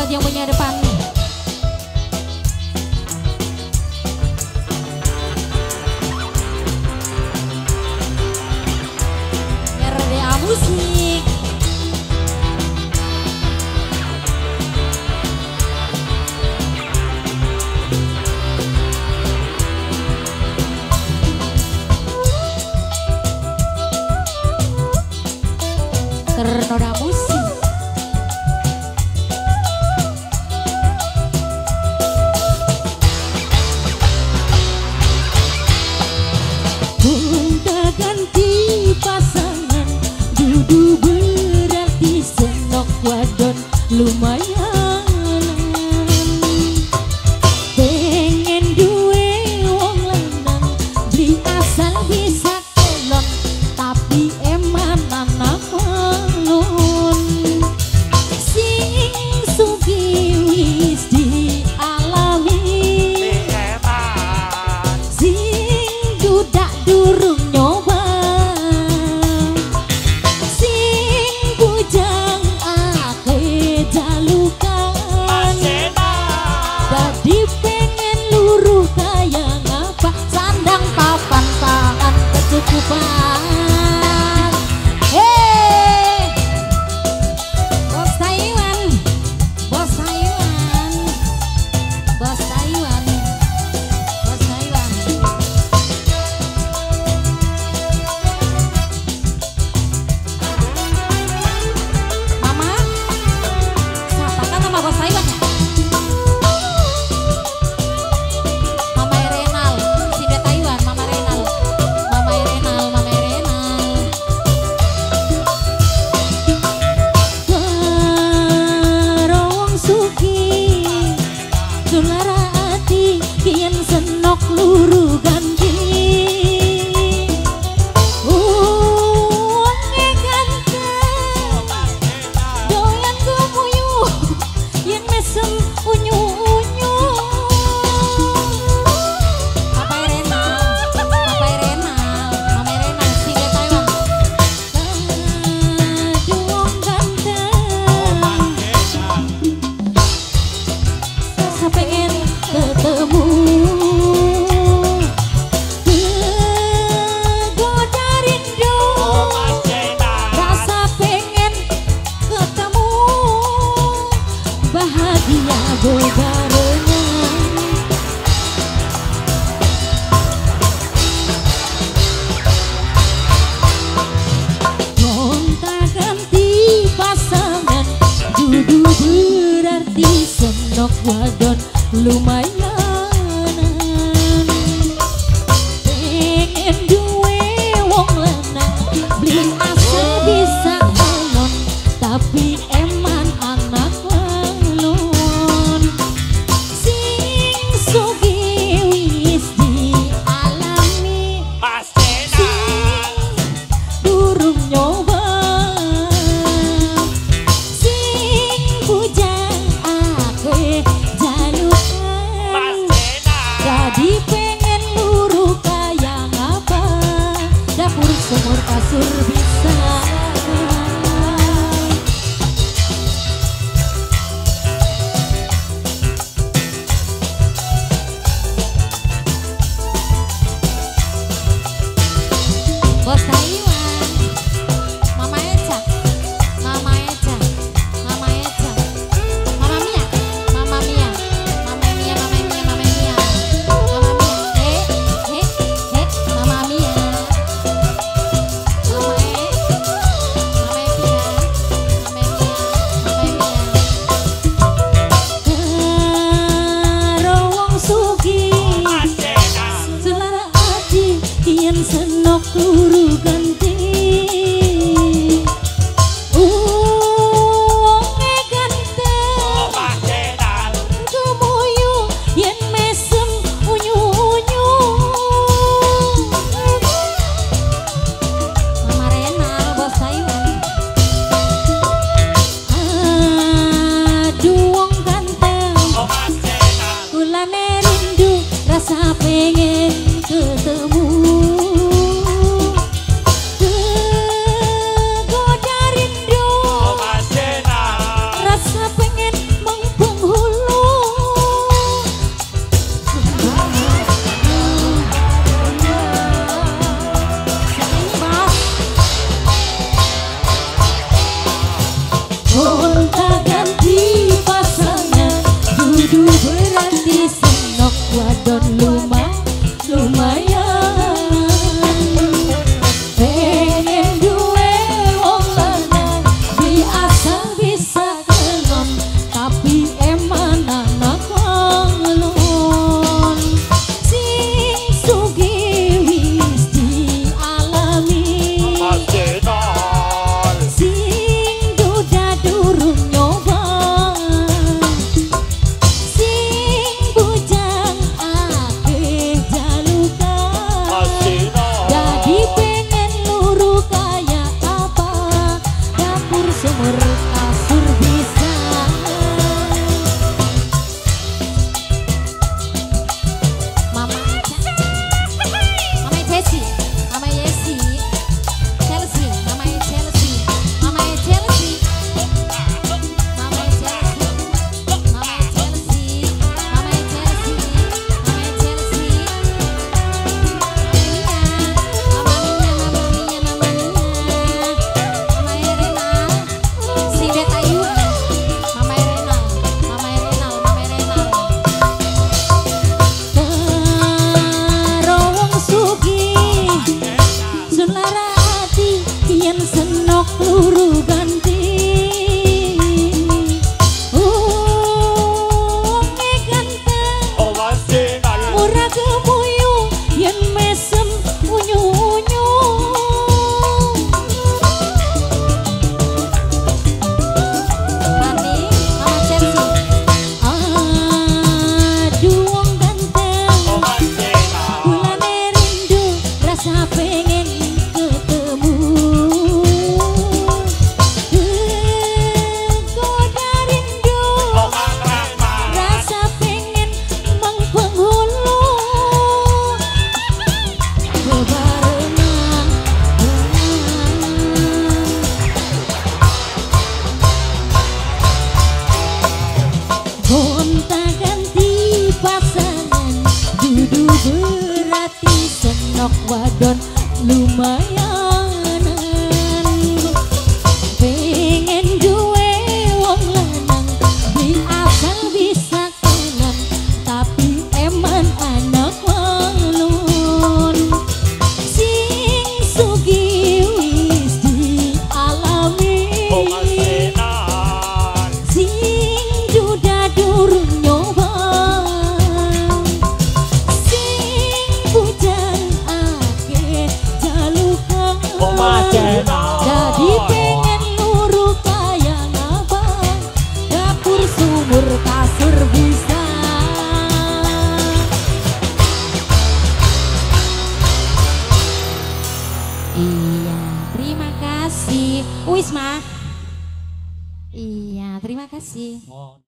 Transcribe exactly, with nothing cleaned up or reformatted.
buat yang punya depan. R D A Musik. Ternoda Musik. Gonta ganti pasangan, dudu berarti senok wadon lumayan. Pengen duwe wong lanang, beli asal bisa kelon, tapi eman anak malon. Sing sugih wis dialami, sing dudak durung nyoba, sing bujang ake jalukan. Dadi pengen luruh kaya ngapa, sandang papan tangan kecukupan. Hey, Bos Taiwan, Bos Taiwan, Bos Taiwan, Bos Taiwan. Mama, siapa kan nama Bos Taiwan ya? Mama Renal, Sinda Taiwan, Mama Renal, Mama Renal, Mama Renal. Karo wong sugih, sulara ati yen senok luru ganti. Wonge ganteng, doyan gumuyu, yen mesem unyu-unyu. Papa Renal, Papa Renal, Mama Renal, Sinda Taiwan. Aduh wong ganteng, rasa pengen ketemu. Kegoda rindu, rasa pengen ketemu. Bahagia bebarengan. Gonta ganti pasangan, dudu berarti senok wadon lumayanan. Pengen duwe wong lanang, beli asal bisa kelon, tapi eman anak walon. Sing sugih wis dialami, sing durung nyoba, sing bujang ake jalukan. Jadi pengen luruh kaya ngapa, dapur sumur kasur bisa. Bos Taiwan, Mama Eca, Mama Eca, Mama Eca, Mama Mia, Mama Mia, Mama Mia, Mama Mia, Mama Mia, Mama Mia, he, he, he, Mama Mia, Mama E, Mama Epia, Mama Mia, Mama Mia. Karo wong sugih, selara ati yen senok luru ganti. Wonge ganteng, gumuyu yen mesem unyu-unyu. Mama Renal, Bos Taiwan. Aduh wong ganteng, kulane rindu, rasa pengen ketemu. anak wadon lumayan, pengen duwe wong lanang di asal bisa kelan, tapi eman anak walon sing sugih wis dialami, sing duda durung nyoba, sing bujang ake jalukan, jadi pengen luru kaya ngabang, dapur sumur kasur bisa. Iya, terima kasih. Wis mah. Iya, terima kasih.